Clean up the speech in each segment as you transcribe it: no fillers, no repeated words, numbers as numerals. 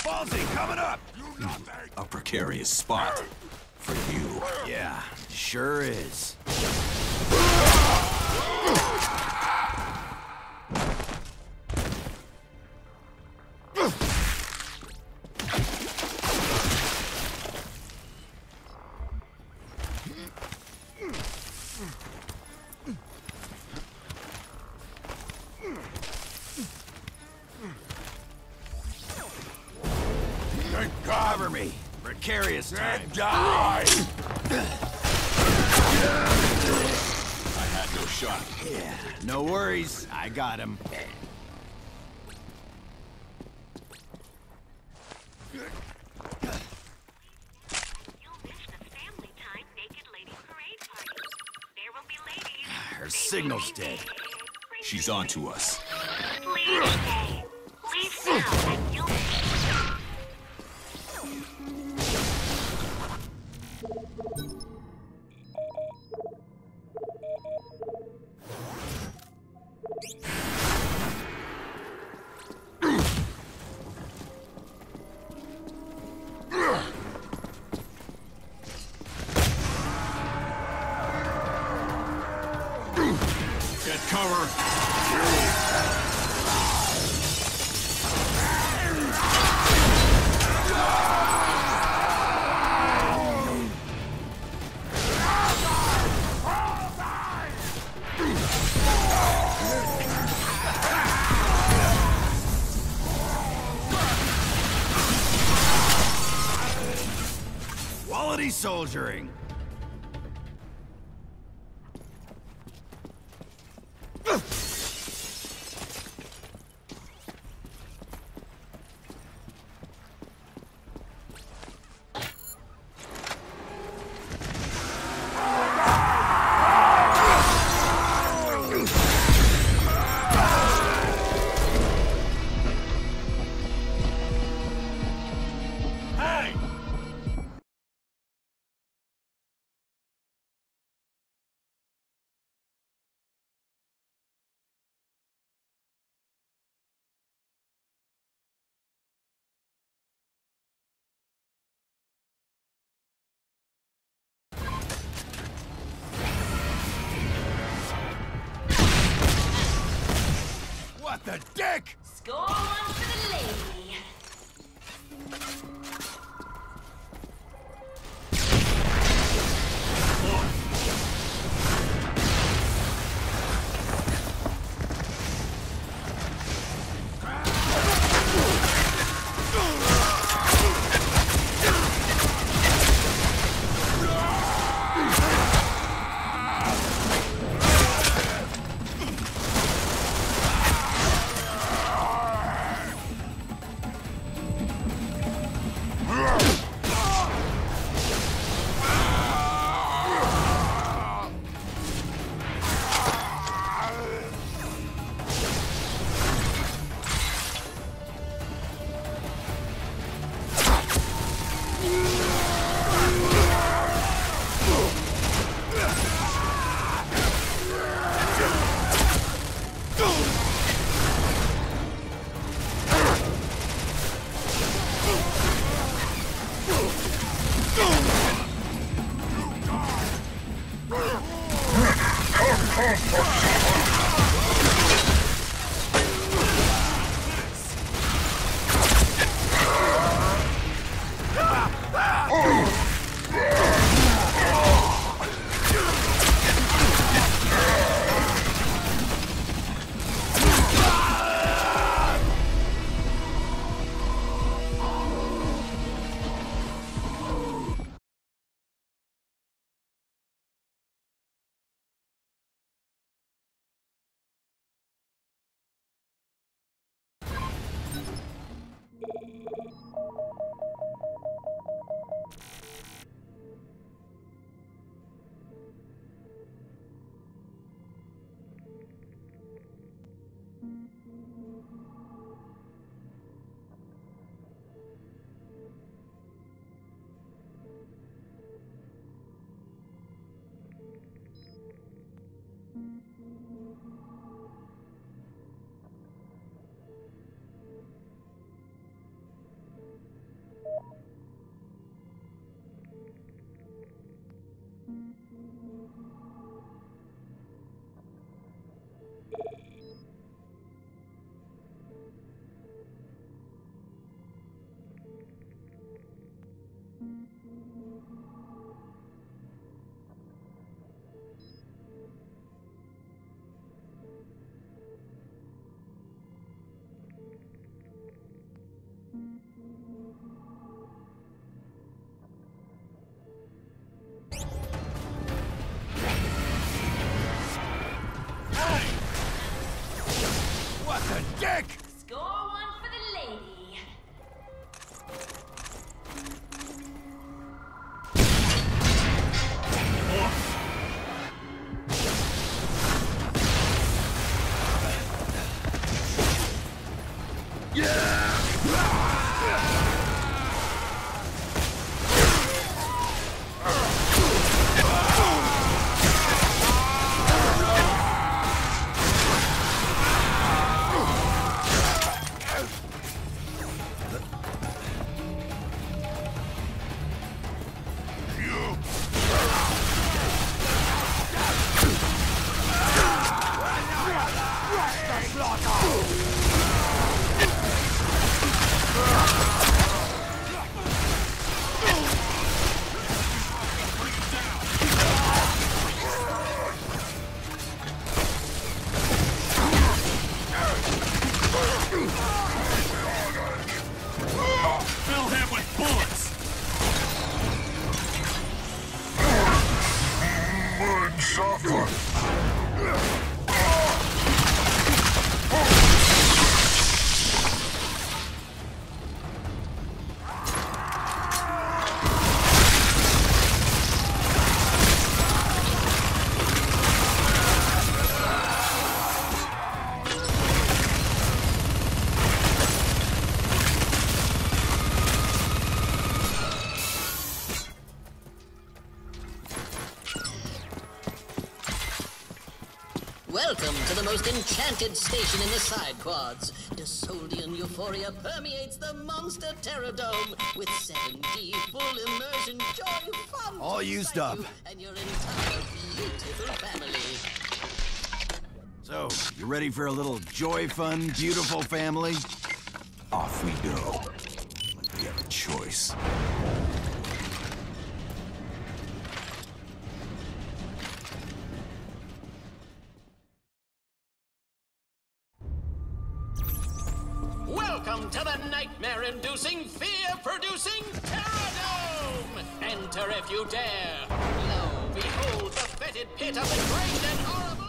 Ballsy, coming up! A precarious spot. For you. Yeah, sure is. Cover me. Precarious time. Die! I had no shot. Yeah, no worries. I got him. Her signal's dead. She's on to us. Please stay. Leave now, and you'll... Get cover! Quality soldiering. What the dick? Score one for the lady. Fill him with bullets! Welcome to the most enchanted station in the side quads. Desoldian euphoria permeates the monster Terror Dome with 7D full immersion joy fun. All to used excite up. you and your entire beautiful family. So, you ready for a little joy, fun, beautiful family? Off we go. Like we have a choice. Welcome to the nightmare-inducing, fear-producing Terror Dome! Enter if you dare. Lo, behold the fetid pit of the great and horrible.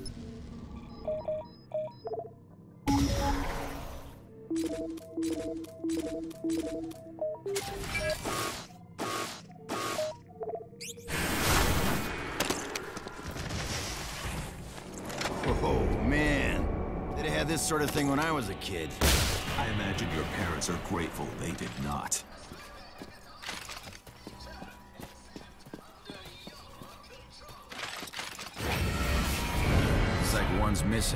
Oh, man. They'd have had this sort of thing when I was a kid. I imagine your parents are grateful they did not. It's like one's missing.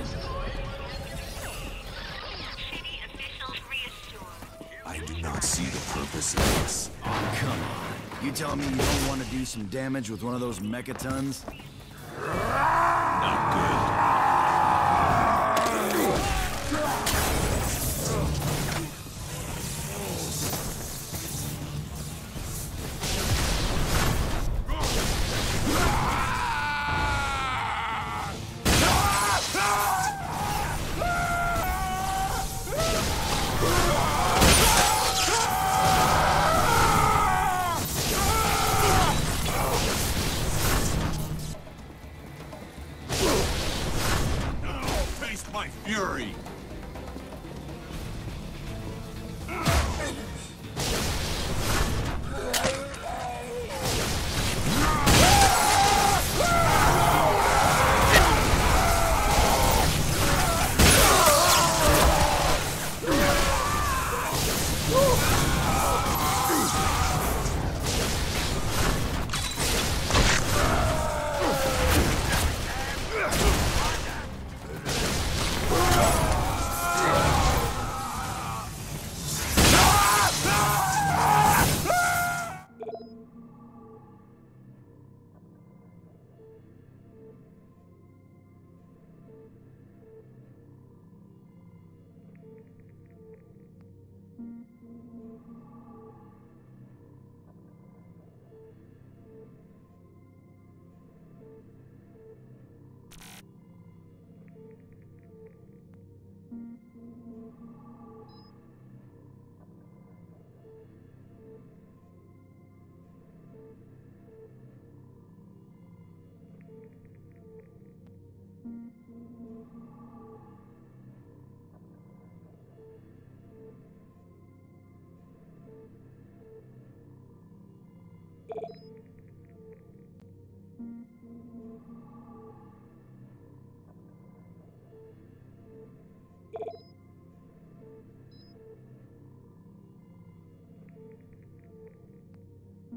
City officials reassured. I do not see the purpose of this. Oh, come on. You telling me you don't want to do some damage with one of those mechatons? Not good.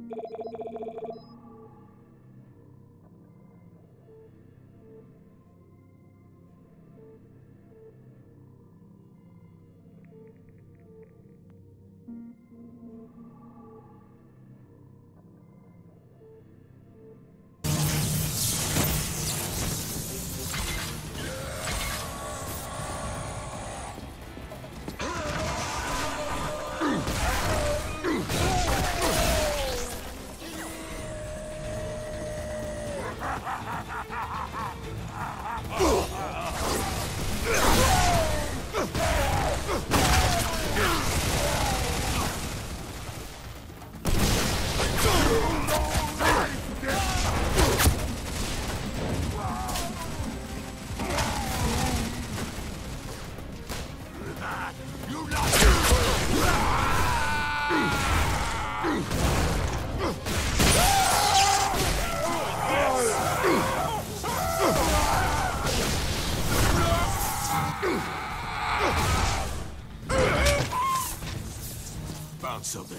Found something.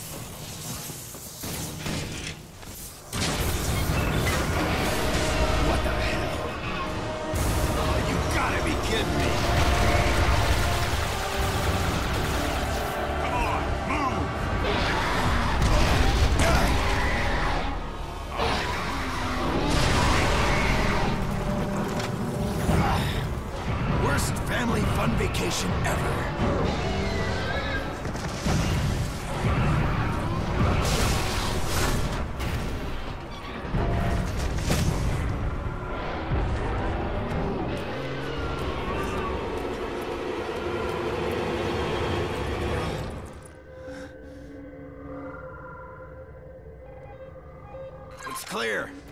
What the hell? Oh, you gotta be kidding me! Come on, move! Worst family fun vacation ever. It's clear.